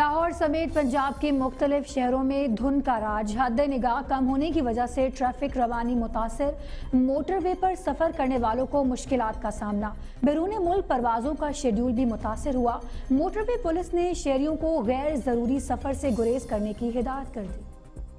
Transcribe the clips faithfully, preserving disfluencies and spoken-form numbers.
लाहौर समेत पंजाब के मुख्तलिफ शहरों में धुंध का राज। हद निगाह कम होने की वजह से ट्रैफिक रवानी मुतासर, मोटरवे पर सफर करने वालों को मुश्किलात का सामना। बैरून मुल्क परवाजों का शेड्यूल भी मुतासर हुआ। मोटरवे पुलिस ने शहरियों को गैर जरूरी सफर से गुरेज करने की हिदायत कर दी।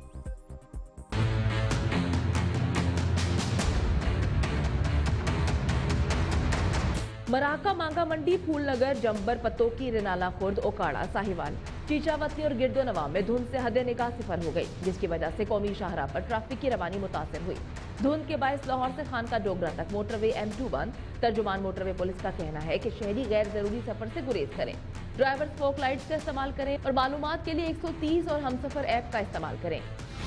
मराका, मांगा मंडी, फूलनगर, जंबर, पतोकी, रिनाला खुर्द, ओकाड़ा, साहिवाल, चीचावती और गिरदोनवा में धुंध से हद निगाह सिफर हो गई, जिसकी वजह से कौमी शाहराह पर ट्रैफिक की रवानी मुतासर हुई। धुंध के बायस लाहौर से खानका डोगरा तक मोटरवे एम टू बंद। तर्जुमान मोटरवे पुलिस का कहना है कि शहरी गैर जरूरी सफर से गुरेज करें, ड्राइवर फोक लाइट्स का इस्तेमाल करें और मालूमात के लिए एक सौ तीस और हमसफर ऐप का इस्तेमाल करें।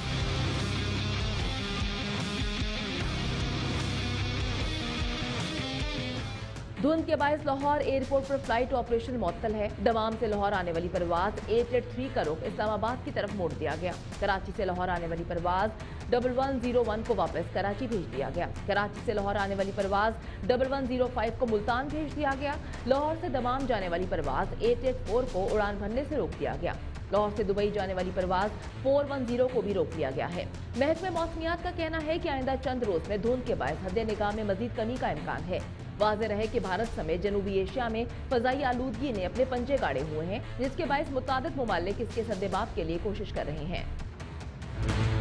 धुंध के बायस लाहौर एयरपोर्ट पर फ्लाइट ऑपरेशन मुअत्तल है। दमाम से लाहौर आने वाली परवाज एट एट थ्री का रुख इस्लामाबाद की तरफ मोड़ दिया गया। कराची से लाहौर आने वाली परवाज डबल वन जीरो वन को वापस कराची भेज दिया गया। कराची से लाहौर आने वाली परवाज डबल वन जीरो फाइव को मुल्तान भेज दिया गया। लाहौर से दमाम जाने वाली परवाज एट एट फोर को उड़ान भरने से रोक दिया गया। लाहौर से दुबई जाने वाली परवाज फोर वन जीरो को भी रोक दिया गया है। महकमे मौसमियात का कहना है कि आइंदा चंद रोज में धुंध के बायस हद निगाह में मजीद कमी का इम्कान है। वाज़ेह रहे कि भारत समेत जनूबी एशिया में फजाई आलूदगी ने अपने पंजे गाड़े हुए हैं, जिसके बायस मुतादिद मुमालिक इसके सद्देबाब के लिए कोशिश कर रहे हैं।